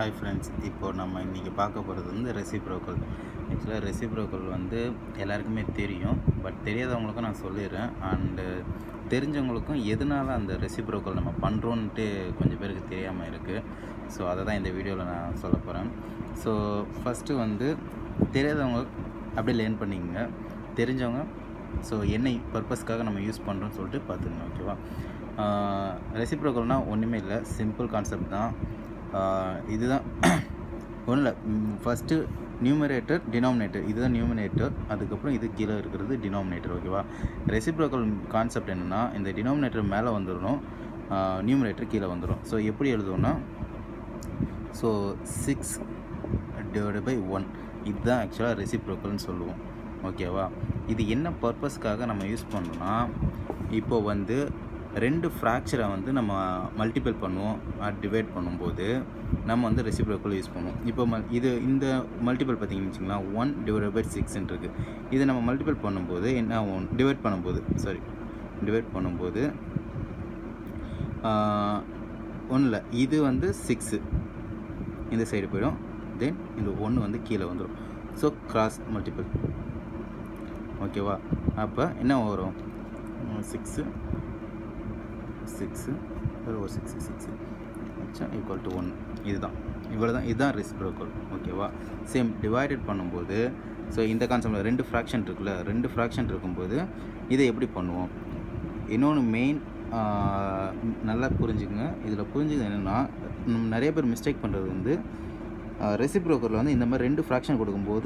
Hi friends, இப்போது நம்ம இன்றைக்கி பார்க்க போகிறது வந்து ரெசிப்ரோக்கல். ஆக்சுவலாக ரெசிப்ரோக்கல் வந்து எல்லாருக்குமே தெரியும், பட் தெரியாதவங்களுக்கும் நான் சொல்லிடுறேன். அண்டு தெரிஞ்சவங்களுக்கும் எதனால் அந்த ரெசிப்ரோக்கல் நம்ம பண்ணுறோன்ட்டு கொஞ்சம் பேருக்கு தெரியாமல் இருக்குது. ஸோ அதை தான் இந்த வீடியோவில் நான் சொல்ல போகிறேன். ஸோ ஃபஸ்ட்டு வந்து தெரியாதவங்க அப்படியே லேர்ன் பண்ணிக்கங்க, தெரிஞ்சவங்க ஸோ என்ன பர்பஸ்க்காக நம்ம யூஸ் பண்ணுறோன்னு சொல்லிட்டு பார்த்துக்கணும். ஓகேவா? ரெசிப்ரோக்கல்னால் ஒன்றுமே இல்லை, சிம்பிள் கான்செப்ட் தான். இதுதான் ஒன்றும் இல்லை. ஃபஸ்ட்டு நியூமரேட்டர், டினாமினேட்டர், இதுதான் நியூமரேட்டர். அதுக்கப்புறம் இது கீழே இருக்கிறது டினாமினேட்டர். ஓகேவா? ரெசிப்ரோக்கல் கான்செப்ட் என்னென்னா, இந்த டினாமினேட்டர் மேலே வந்துடணும், நியூமரேட்டர் கீழே வந்துடும். ஸோ எப்படி எழுதுவோன்னா, ஸோ 6/1 இதுதான் ஆக்சுவலாக ரெசிப்ரோக்கல்னு சொல்லுவோம். ஓகேவா? இது என்ன பர்பஸ்க்காக நம்ம யூஸ் பண்ணோன்னா, இப்போ வந்து ரெண்டு ஃப்ராக்சரை வந்து நம்ம மல்டிபிள் பண்ணுவோம், டிவைட் பண்ணும்போது நம்ம வந்து ரெசிப்ரோக்கல் யூஸ் பண்ணுவோம். இப்போ இந்த மல்டிபிள் பார்த்திங்கன்னு வச்சிங்களேன், 1/6 இருக்குது. இதை நம்ம மல்டிபிள் பண்ணும்போது என்ன ஆகும், டிவைட் பண்ணும்போது ஒன்றும் இல்லை, இது வந்து 6 இந்த சைடு போயிடும், தென் இந்த 1 வந்து கீழே வந்துடும். So cross multiple. ஓகேவா? அப்போ என்ன வரும், 6 ஈக்குவல் டு 1. இதுதான், இவ்வளோ தான். இதுதான் ரெசிப்ரோக்கல். ஓகேவா? சேம் டிவைடட் பண்ணும்போது, ஸோ இந்த கான்செப்டில் ரெண்டு ஃப்ராக்ஷன் இருக்குல்ல, ரெண்டு ஃப்ராக்ஷன் இருக்கும்போது இதை எப்படி பண்ணுவோம், இன்னொன்று மெயின் நல்லா புரிஞ்சுக்குங்க. இதில் புரிஞ்சுது என்னென்னா, நிறைய பேர் மிஸ்டேக் பண்ணுறது வந்து ரெசிப்ரோக்கலில் வந்து இந்த மாதிரி ரெண்டு ஃப்ராக்ஷன் கொடுக்கும்போது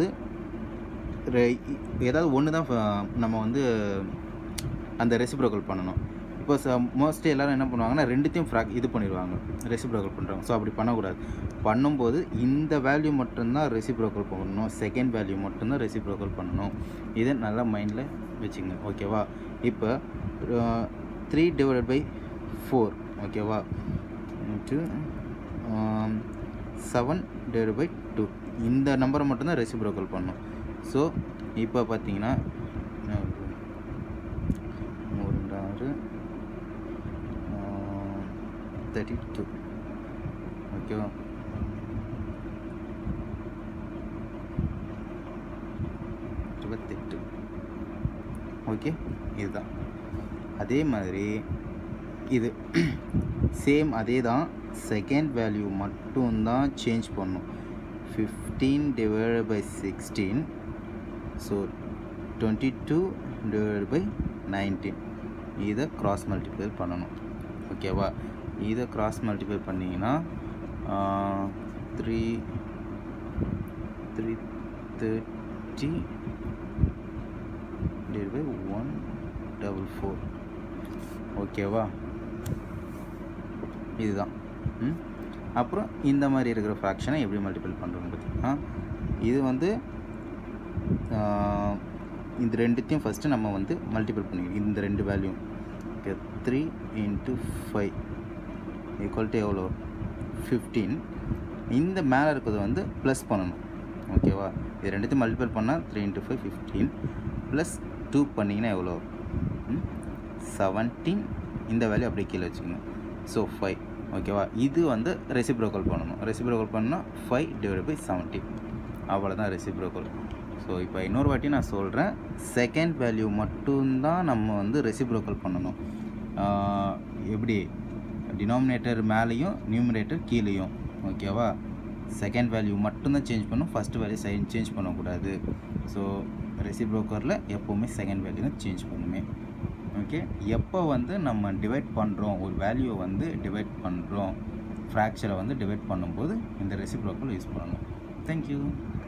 ஏதாவது ஒன்று தான் நம்ம வந்து அந்த ரெசிப்ரோக்கல் பண்ணணும். இப்போ மோஸ்ட்லி எல்லோரும் என்ன பண்ணுவாங்கன்னா, ரெண்டுத்தையும் இது பண்ணிடுவாங்க, ரெசிப்ரோக்கல் பண்ணுறாங்க. ஸோ அப்படி பண்ணக்கூடாது. பண்ணும்போது இந்த வேல்யூ மட்டும்தான் ரெசிப்ரோக்கல் பண்ணணும், செகண்ட் வேல்யூ மட்டும்தான் ரெசிப்ரோக்கல் பண்ணணும். இதை நல்லா மைண்டில் வச்சுங்க. ஓகேவா? இப்போ 3/4 ஓகேவா, 7/2 இந்த நம்பரை மட்டும்தான் ரெசிப்ரோக்கல் பண்ணணும். ஸோ இப்போ பார்த்தீங்கன்னா 32. ஓகேவா? 28. ஓகே, இதுதான். அதே மாதிரி இது சேம் அதே தான், செகண்ட் வேல்யூ மட்டும்தான் சேஞ்ச் பண்ணும். 15/16. ஸோ 22/19 இதை கிராஸ் மல்டிப்ளை பண்ணணும். ஓகேவா? இதை கிராஸ் மல்டிப்ளை பண்ணிங்கன்னா 330/144. ஓகேவா? இதுதான். அப்புறம் இந்த மாதிரி இருக்கிற ஃப்ராக்ஷனை எப்படி மல்டிபிள் பண்ணுறோன்னு பார்த்தீங்கன்னா, இது வந்து இந்த ரெண்டுத்தையும் ஃபஸ்ட்டு நம்ம வந்து மல்டிபிள் பண்ணிக்கணும், இந்த ரெண்டு வேல்யூ. 3 × 5 ஈக்குவல் டு எவ்வளோ, 15. இந்த மேலே இருக்கிறது வந்து ப்ளஸ் பண்ணணும். ஓகேவா? இது ரெண்டுத்தையும் மல்டிபிள் பண்ணால் 3 × 5 15 ப்ளஸ் 2 பண்ணிங்கன்னா எவ்வளோ, 17. இந்த வேல்யூ அப்படியே கீழே வச்சுக்கணும். ஸோ 5. ஓகேவா? இது வந்து ரெசிப்ரோக்கல் பண்ணணும். ரெசிப்ரோக்கல் பண்ணால் 5/17. அவ்வளோதான் ரெசிப்ரோக்கல். ஸோ இப்போ இன்னொரு வாட்டி நான் சொல்கிறேன், செகண்ட் வேல்யூ மட்டும்தான் நம்ம வந்து ரெசிப்ரோக்கல் பண்ணணும். எப்படி, டினாமினேட்டர் மேலேயும் நியூமரேட்டர் கீழேயும். ஓகேவா? செகண்ட் வேல்யூ மட்டும்தான் சேஞ்ச் பண்ணணும், ஃபஸ்ட்டு வேல்யூ சேஞ்ச் பண்ணக்கூடாது. ஸோ ரெசிப்ரோக்கலில் எப்போவுமே செகண்ட் வேல்யூ தான் சேஞ்ச் பண்ணுமே. ஓகே? எப்போ வந்து நம்ம டிவைட் பண்ணுறோம், ஒரு வேல்யூவை வந்து டிவைட் பண்ணுறோம், ஃப்ராக்சரை வந்து டிவைட் பண்ணும்போது இந்த ரெசிப்ரோக்கல் யூஸ் பண்ணணும். தேங்க்யூ.